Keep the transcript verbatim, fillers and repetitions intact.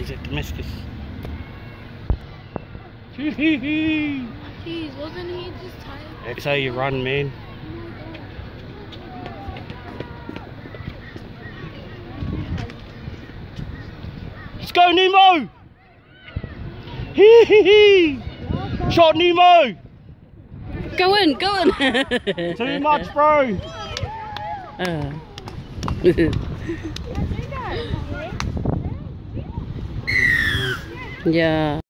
is it? Damascus. Jeez, wasn't he just tired? That's how you run, man. Let's go, Nemo! Hee hee hee! Shot, Nemo! Go in, go in! Too much, bro! Uh. Yeah.